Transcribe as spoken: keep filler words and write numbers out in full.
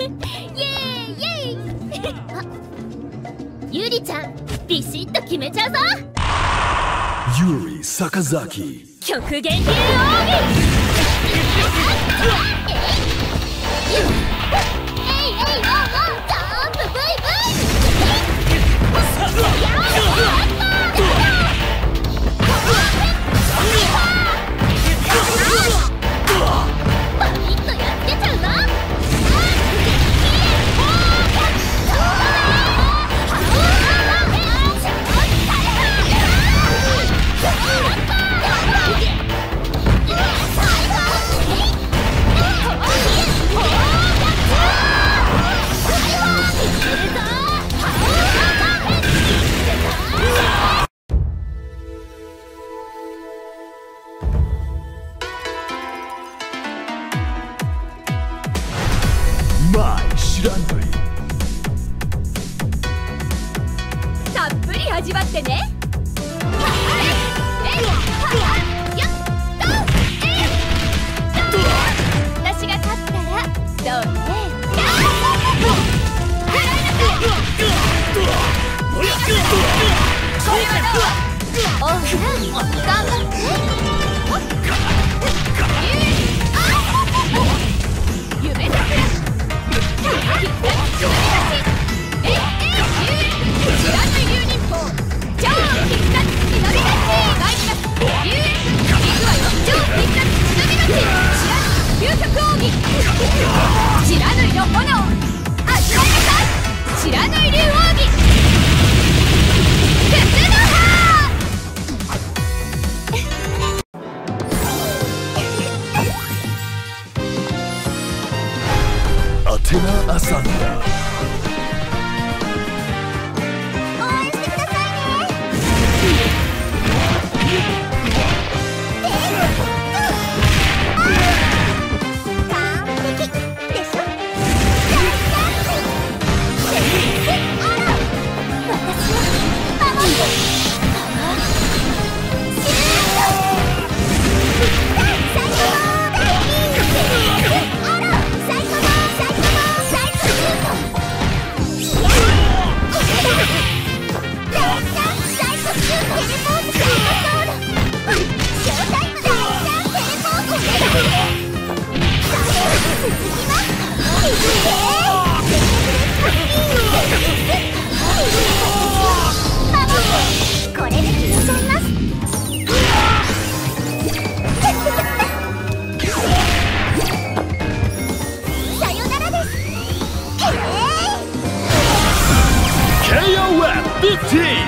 イエーイイエーイあ、ゆりちゃんビシッと決めちゃうぞ。 ユリ・坂崎極限流奥義マイ知らんぷりたっぷり味わってね。私が勝ったらどうね。おうら頑張って夢だけ知らぬいの炎味わいなさい。知らぬい竜奥義鉄の歯アテナ・アサンダ応援してくださいね。完璧でしょ。これで決めちゃいます。さよならです。ケーオーエフ フィフティーン